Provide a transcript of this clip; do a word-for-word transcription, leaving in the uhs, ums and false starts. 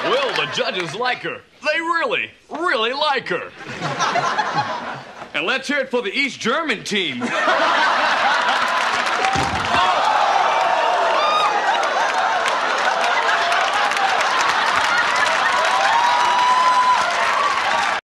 Will, the judges like her. They really, really like her. And let's hear it for the East German team.